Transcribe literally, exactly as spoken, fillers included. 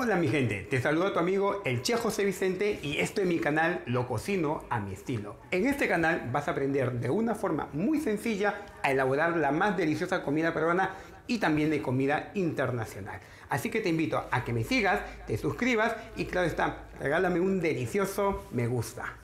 Hola mi gente, te saluda tu amigo el Chef José Vicente y esto es mi canal Lo Cocino a mi estilo. En este canal vas a aprender de una forma muy sencilla a elaborar la más deliciosa comida peruana y también de comida internacional. Así que te invito a que me sigas, te suscribas y claro está, regálame un delicioso me gusta.